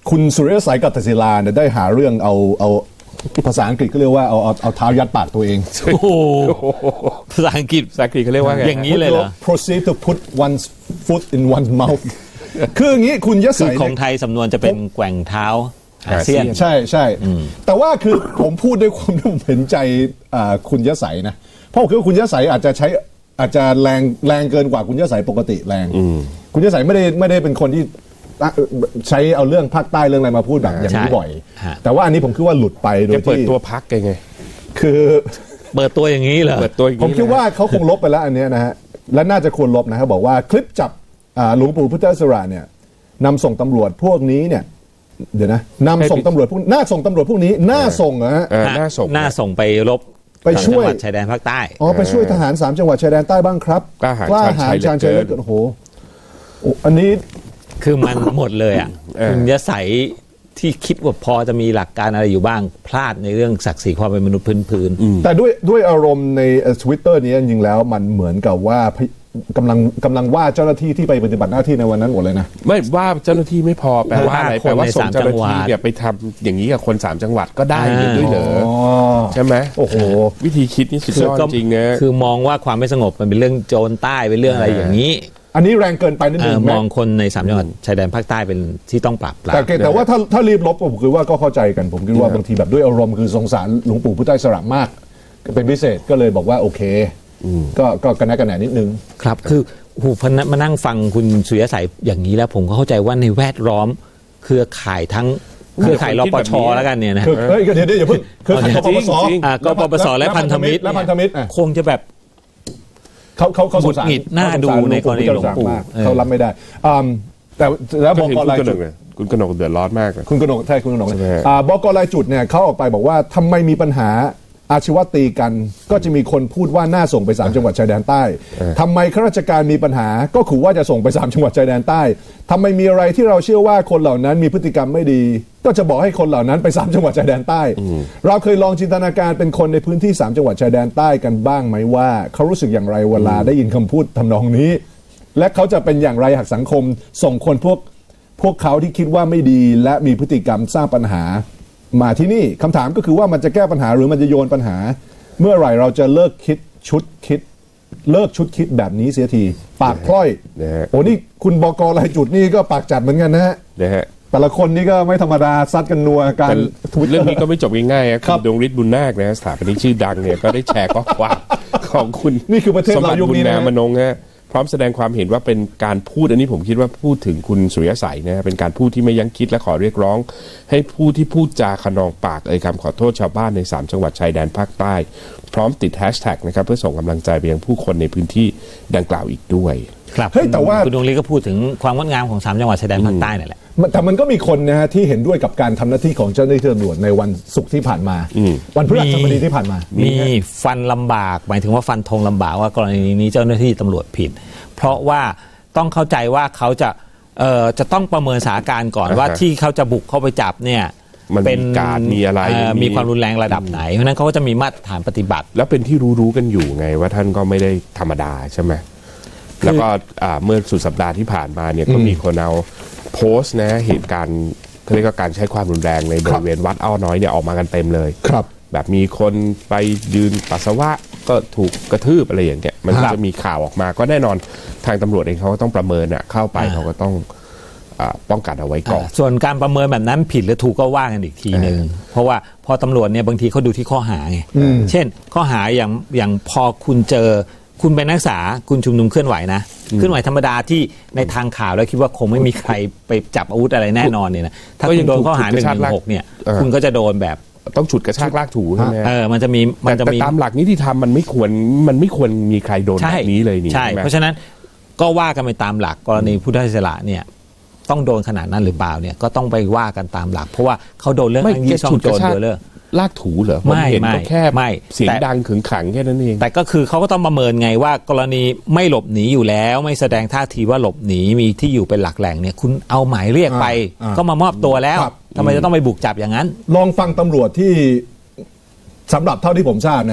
คุณสุริยสัยกัตศิลาเนี่ยได้หาเรื่องเอาภาษาอังกฤษก็เรียกว่าเอาเท้ายัดปากตัวเองโอ้โหภาษาอังกฤษเขาเรียกว่าไงอย่างนี้เลยเหรอ proceed to put one's foot in one's mouth คืออย่างนี้คุณยศัยของไทยสำนวนจะเป็นแกว่งเท้าอาเซียนใช่แต่ว่าคือผมพูดด้วยความที่ผมเห็นใจคุณยศัยนะเพราะคือคุณยศัยอาจจะแรงเกินกว่าคุณยศัยปกติแรงคุณยศัยไม่ได้เป็นคนที่ใช้เอาเรื่องภาคใต้เรื่องอะไรมาพูดแบบอย่างนี้บ่อยแต่ว่าอันนี้ผมคิดว่าหลุดไปโดยที่เปิดตัวพักไงคือเปิดตัวอย่างนี้เหรอผมคิดว่าเขาคงลบไปแล้วอันนี้นะฮะและน่าจะควรลบนะครับบอกว่าคลิปจับหลวงปู่พุทธอิสระเนี่ยนำส่งตำรวจพวกนี้เนี่ยเดี๋ยวนะนำส่งตำรวจพวกน่าส่งตำรวจพวกนี้น่าส่งนะฮะน่าส่งไปรบไปช่วยชายแดนภาคใต้ไปช่วยทหาร3จังหวัดชายแดนใต้บ้างครับกล้าหาญชาญชัยเหลือเกินโอ้โหอันนี้คือมันหมดเลยอ่ะคุณยศัยที่คิดว่าพอจะมีหลักการอะไรอยู่บ้างพลาดในเรื่องศักดิ์ศรีความเป็นมนุษย์พื้นแต่ด้วยอารมณ์ใน Twitter นี้จริงๆแล้วมันเหมือนกับว่ากำลังว่าเจ้าหน้าที่ที่ไปปฏิบัติหน้าที่ในวันนั้นหมดเลยนะไม่ว่าเจ้าหน้าที่ไม่พอแปลว่าอะไรแปลว่าส่งเจ้าหน้าที่เนี่ยไปทำอย่างนี้กับคน3จังหวัดก็ได้ด้วยเหรอใช่ไหมโอ้โหวิธีคิดนี่สุดยอดจริงนะคือมองว่าความไม่สงบมันเป็นเรื่องโจรใต้เป็นเรื่องอะไรอย่างนี้อันนี้แรงเกินไปนิดนึงมองคนใน3จังหวัดชายแดนภาคใต้เป็นที่ต้องปราบแต่ว่าถ้ารีบลบผมคิดว่าก็เข้าใจกันผมคิดว่าบางทีแบบด้วยอารมณ์คือสงสารหลวงปู่พุทธอิสระมากเป็นพิเศษก็เลยบอกว่าโอเคก็กระแนะกระแหนนิดนึงครับคือพอมานั่งฟังคุณสุริยสัยอย่างนี้แล้วผมก็เข้าใจว่าในแวดล้อมเครือข่ายทั้งเครือข่ายรปชแล้วกันเนี่ยนะเฮ้ยเดี๋ยวอย่าเพิ่งเครือข่ายกปปสกปปสและพันธมิตรคงจะแบบเขาสงสารหน้าดูในกรณีหลวงปู่เขารับไม่ได้แต่แล้วบก.รายจุดคุณกนกเดือดร้อนมากคุณกนกใช่คุณกนกบก.รายจุดเนี่ยเขาออกไปบอกว่าทำไมมีปัญหาอาชีวะตีกันก็จะมีคนพูดว่าน่าส่งไป3จังหวัดชายแดนใต้ทำไมข้าราชการมีปัญหาก็ขู่ว่าจะส่งไป3จังหวัดชายแดนใต้ทำไมมีอะไรที่เราเชื่อว่าคนเหล่านั้นมีพฤติกรรมไม่ดีก็จะบอกให้คนเหล่านั้นไป3จังหวัดชายแดนใต้เราเคยลองจินตนาการเป็นคนในพื้นที่3จังหวัดชายแดนใต้กันบ้างไหมว่าเขารู้สึกอย่างไรเวลาได้ยินคำพูดทำนองนี้และเขาจะเป็นอย่างไรหากสังคมส่งคนพวกเขาที่คิดว่าไม่ดีและมีพฤติกรรมสร้างปัญหามาที่นี่คำถามก็คือว่ามันจะแก้ปัญหาหรือมันจะโยนปัญหาเมื่อไหร่เราจะเลิกชุดคิดแบบนี้เสียทีปากพล่อยโอ้นี่คุณบก.รายจุดนี่ก็ปากจัดเหมือนกันนะฮะแต่ละคนนี่ก็ไม่ธรรมดาซัดกันนัวกันเรื่องนี้ก็ไม่จบง่ายๆครับดวงฤทธิ์บุญนาคนะสถาปนิกชื่อดังเนี่ยก็ได้แชร์ข้อความของคุณนี่คือประเทศเรายุคนี้นะมนงฮะพร้อมแสดงความเห็นว่าเป็นการพูดอันนี้ผมคิดว่าพูดถึงคุณสุริยสัยนะเป็นการพูดที่ไม่ยั้งคิดและขอเรียกร้องให้ผู้ที่พูดจาขนองปากคำขอโทษชาวบ้านใน3จังหวัดชายแดนภาคใต้พร้อมติดแฮชแท็กนะครับเพื่อส่งกำลังใจไปยังผู้คนในพื้นที่ดังกล่าวอีกด้วยครับแต่ว่าคุณดวงฤทธิ์ก็พูดถึงความงดงามของ3จังหวัดชายแดนภาคใต้นั่นแหละแต่มันก็มีคนนะฮะที่เห็นด้วยกับการทำหน้าที่ของเจ้าหน้าที่ตำรวจในวันศุกร์ที่ผ่านมาวันพฤหัสบดีที่ผ่านมามีฟันลำบากหมายถึงว่าฟันธงลำบากว่ากรณีนี้เจ้าหน้าที่ตำรวจผิดเพราะว่าต้องเข้าใจว่าเขาจะต้องประเมินสถานการณ์ก่อนว่าที่เขาจะบุกเข้าไปจับเนี่ยเป็นการมีอะไรมีความรุนแรงระดับไหนเพราะนั้นเขาก็จะมีมาตรฐานปฏิบัติแล้วเป็นที่รู้กันอยู่ไงว่าท่านก็ไม่ได้ธรรมดาใช่ไหมแล้วก็เมื่อสุดสัปดาห์ที่ผ่านมาเนี่ยก็มีคนเอาโพสต์นะเหตุการณ์เขาเรียกว่าการใช้ความรุนแรงในบริเวณวัดอ้อน้อยเนี่ยออกมากันเต็มเลยครับแบบมีคนไปยืนปัสสาวะก็ถูกกระทืบอะไรอย่างเงี้ยมันจะมีข่าวออกมาก็แน่นอนทางตำรวจเองเขาก็ต้องประเมินเข้าไปเขาก็ต้องป้องกันเอาไว้ก่อนส่วนการประเมินแบบนั้นผิดหรือถูกก็ว่ากันอีกทีนึงเพราะว่าพอตำรวจเนี่ยบางทีเขาดูที่ข้อหาไงเช่นข้อหาอย่างพอคุณเจอคุณเป็นนักศึกษาคุณชุมนุมเคลื่อนไหวนะเคลื่อนไหวธรรมดาที่ในทางข่าวแล้วคิดว่าคงไม่มีใครไปจับอาวุธอะไรแน่นอนเนี่ยนะถ้าคุณโดนข้อหา116เนี่ยคุณก็จะโดนแบบต้องฉุดกระชากลากถูใช่ไหมมันจะมีตามหลักนิติธรรมมันไม่ควรมีใครโดนแบบนี้เลยนี่ใช่เพราะฉะนั้นก็ว่ากันไปตามหลักกรณีพุทธอิสระเนี่ยต้องโดนขนาดนั้นหรือเปล่าเนี่ยก็ต้องไปว่ากันตามหลักเพราะว่าเขาโดนเรื่องอ้างยี่ซ่องโจรโดยเรื่องลากถูเหรอไม่เห็นก็แค่เสียงดังขึงขังแค่นั้นเองแต่ก็คือเขาก็ต้องประเมินไงว่ากรณีไม่หลบหนีอยู่แล้วไม่แสดงท่าทีว่าหลบหนีมีที่อยู่เป็นหลักแหล่งเนี่ยคุณเอาหมายเรียกไปก็มามอบตัวแล้วทำไมจะต้องไปบุกจับอย่างนั้นลองฟังตำรวจที่สำหรับเท่าที่ผมทราบนะ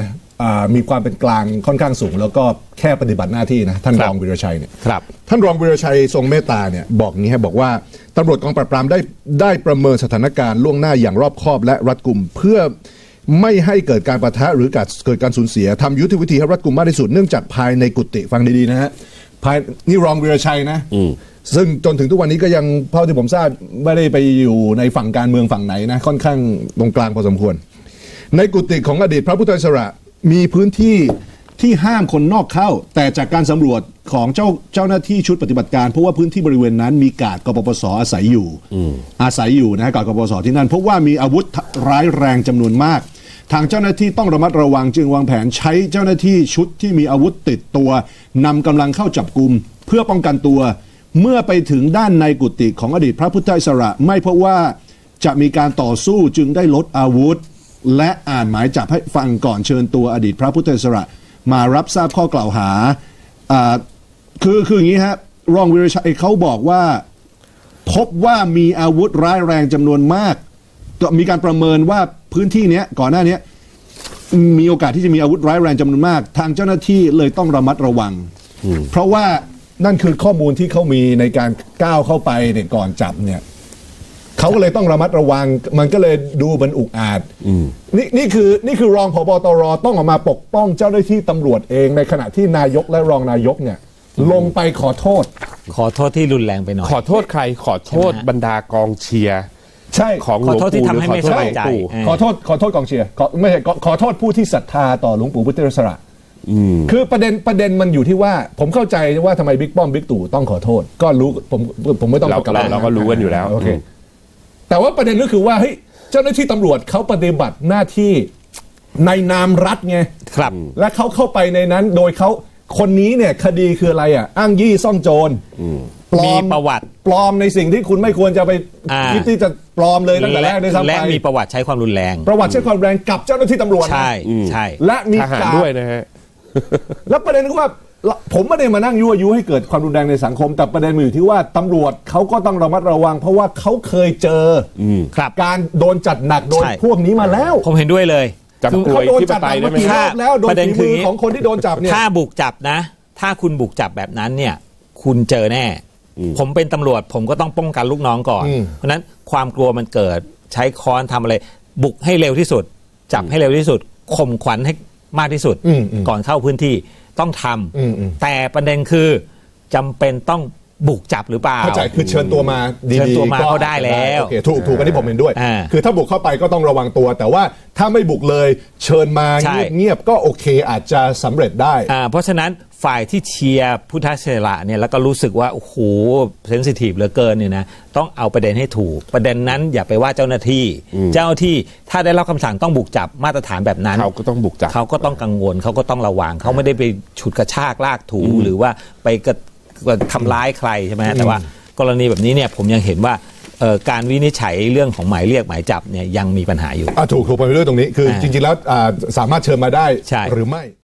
มีความเป็นกลางค่อนข้างสูงแล้วก็แค่ปฏิบัติหน้าที่นะท่านรองวีรชัยเนี่ยท่านรองวีรชัยทรงเมตตาเนี่ยบอกงี้ฮะบอกว่าตำรวจกองปราบปรามได้ประเมินสถานการณ์ล่วงหน้าอย่างรอบคอบและรัดกุมเพื่อไม่ให้เกิดการปะทะหรือเกิดการสูญเสียทำยุทธวิธีให้รัดกุมมากที่สุดเนื่องจากภายในกุฏิฟังดีๆนะฮะนี่รองวีรชัยนะซึ่งจนถึงทุกวันนี้ก็ยังเท่าที่ผมทราบไม่ได้ไปอยู่ในฝั่งการเมืองฝั่งไหนนะค่อนข้างตรงกลางพอสมควรในกุฏิของอดีตพระพุทธอิสระมีพื้นที่ที่ห้ามคนนอกเข้าแต่จากการสำรวจของเจ้าหน้าที่ชุดปฏิบัติการเพราะว่าพื้นที่บริเวณนั้นมีกาดกปปสอาศัยอยู่นะฮะกาดกปปสที่นั่นเพราะว่ามีอาวุธร้ายแรงจำนวนมากทางเจ้าหน้าที่ต้องระมัดระวังจึงวางแผนใช้เจ้าหน้าที่ชุดที่มีอาวุธติดตัวนำกำลังเข้าจับกุมเพื่อป้องกันตัวเมื่อไปถึงด้านในกุฏิของอดีตพระพุทธอิสระไม่พบว่าจะมีการต่อสู้จึงได้ลดอาวุธและอ่านหมายจับให้ฟังก่อนเชิญตัวอดีตพระพุทธอิสระมารับทราบข้อกล่าวหาคืออย่างนี้ฮะรองวีรชัยเขาบอกว่าพบว่ามีอาวุธร้ายแรงจำนวนมากมีการประเมินว่าพื้นที่นี้ก่อนหน้านี้มีโอกาสที่จะมีอาวุธร้ายแรงจำนวนมากทางเจ้าหน้าที่เลยต้องระมัดระวังเพราะว่านั่นคือข้อมูลที่เขามีในการก้าวเข้าไปเนี่ยก่อนจับเนี่ยเขาก็เลยต้องระมัดระวังมันก็เลยดูมันอุกอาจนี่คือรองผบ.ตร.ต้องออกมาปกป้องเจ้าหน้าที่ตำรวจเองในขณะที่นายกและรองนายกเนี่ยลงไปขอโทษที่รุนแรงไปหน่อยขอโทษใครขอโทษบรรดากองเชียร์ใช่ของหลวงปู่ที่ทำให้ไม่สบายใจขอโทษกองเชียร์ไม่ใช่ขอโทษผู้ที่ศรัทธาต่อหลวงปู่พุทธอิสระคือประเด็นมันอยู่ที่ว่าผมเข้าใจว่าทำไมบิ๊กป้อมบิ๊กตู่ต้องขอโทษก็รู้ผมไม่ต้องเราก็รู้กันอยู่แล้วโอเคแต่ว่าประเด็นก็คือว่าเฮ้ยเจ้าหน้าที่ตำรวจเขาปฏิบัติหน้าที่ในนามรัฐไงครับและเขาเข้าไปในนั้นโดยเขาคนนี้เนี่ยคดีคืออะไรอ้างยี่ซ่องโจรมีประวัติปลอมในสิ่งที่คุณไม่ควรจะไปคิดที่จะปลอมเลยตั้งแต่แรกด้วยซ้ำไปและมีประวัติใช้ความรุนแรงประวัติใช้ความแรงกับเจ้าหน้าที่ตำรวจใช่และมีการด้วยนะฮะแล้วประเด็นคือว่าผมไม่ได้มานั่งยั่วยุให้เกิดความรุนแรงในสังคมแต่ประเด็นมันอยู่ที่ว่าตำรวจเขาก็ต้องระมัดระวังเพราะว่าเขาเคยเจอการโดนจัดหนักโดยพวกนี้มาแล้วผมเห็นด้วยเลยเขาโดนจัดหนักมากี่รอบแล้วโดนฝีมือของคนที่โดนจับเนี่ยถ้าบุกจับนะถ้าคุณบุกจับแบบนั้นเนี่ยคุณเจอแน่ผมเป็นตำรวจผมก็ต้องป้องกันลูกน้องก่อนเพราะนั้นความกลัวมันเกิดใช้ค้อนทำอะไรบุกให้เร็วที่สุดจับให้เร็วที่สุดข่มขวัญให้มากที่สุดก่อนเข้าพื้นที่ต้องทำแต่ประเด็นคือจำเป็นต้องบุกจับหรือเปล่าเข้าใจคือเชิญตัวมาดีๆเชิญตัวมาก็ได้แล้วโอเคถูกอันนี้ผมเห็นด้วยคือถ้าบุกเข้าไปก็ต้องระวังตัวแต่ว่าถ้าไม่บุกเลยเชิญมาเงียบๆก็โอเคอาจจะสำเร็จได้เพราะฉะนั้นฝ่ายที่เชียร์พุทธอิสระเนี่ยแล้วก็รู้สึกว่าโอ้โหเซนซิทีฟเหลือเกินเนี่ยนะต้องเอาประเด็นให้ถูกประเด็นนั้นอย่าไปว่าเจ้าหน้าที่ถ้าได้รับคำสั่งต้องบุกจับมาตรฐานแบบนั้นเขาก็ต้องบุกจับเขาก็ต้องกังวลเขาก็ต้องระวังเขาไม่ได้ไปฉุดกระชากลากถูหรือว่าไปทำร้ายใครใช่ไหมแต่ว่ากรณีแบบนี้เนี่ยผมยังเห็นว่าการวินิจฉัยเรื่องของหมายเรียกหมายจับเนี่ยยังมีปัญหาอยู่ถูกไปเรื่องตรงนี้คือจริงๆแล้วสามารถเชิญมาได้หรือไม่